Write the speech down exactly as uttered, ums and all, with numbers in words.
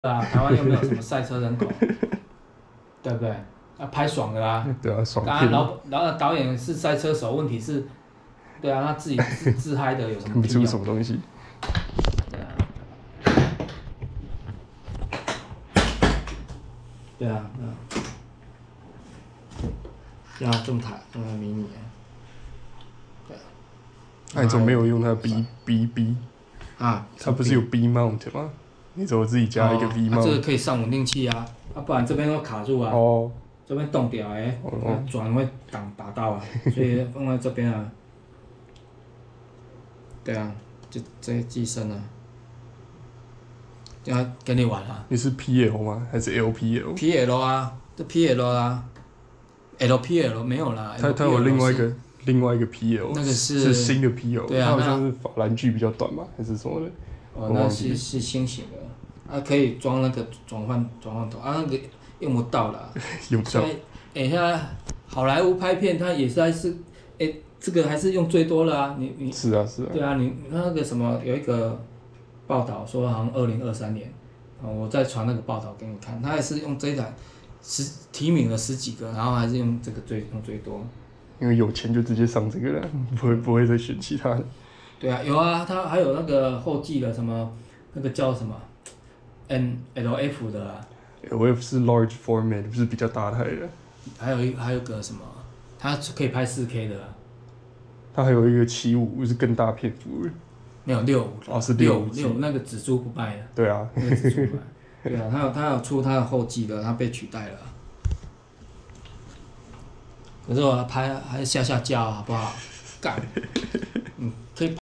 啊，台湾又没有什么赛车人口，对不对？啊，拍爽的啊。 对啊，爽当然， 片， 老然后导演是赛车手，问题是，对啊，他自己自自嗨的有什么看不出屁用？ 什么东西。 对啊，对啊，对啊，对啊，这么台这么迷你，对啊。 那你怎么没有用它 B B B？ 啊， 它不是有 B mount 吗？你怎么自己加一个 V 哦啊、这个 mount？ 可以上稳定器啊，啊，不然这边会卡住啊， 哦， 这边冻掉哎、 哦欸，转会挡打到啊，所以放在这边啊。对啊，就这些机身啊，要跟你玩啊。 你是 P L 吗？还是 L P L？ P L 啊，这 P L 啊，L P L 没有啦。 它它有 L P L 另外一是个另外一个 P L， 那个是是新的 P L， 对啊它好像是法兰距比较短吧，还是什么的？ 哦，那我忘记了。 是是新型的，啊，可以装那个转换转换头，啊，那个用不到啦。 用不到。 所以，哎、现在好莱坞拍片，它也是还是，哎、这个还是用最多的啊。你你是啊是啊。 对啊，你那个什么有一个报道说，好像二零二三年，哦，我再传那个报道给你看，他还是用这一台十提名了十几个，然后还是用这个最用最多。 因为有钱就直接上这个了，不会不会再选其他的。 对啊，有啊，它还有那个后继的什么，那个叫什么 N L F 的啊， L F 是 large format， 不是比较大台的。 还有一还有个什么，它可以拍四 K 的啊， 它还有一个七五是更大篇幅的。 没有六五哦是六六五六那个紫珠不卖了， 对啊， 那个紫珠不卖。对啊，它有它有出它的后继的，它被取代了啊。可是我拍还是下下架好不好？干，嗯，可以。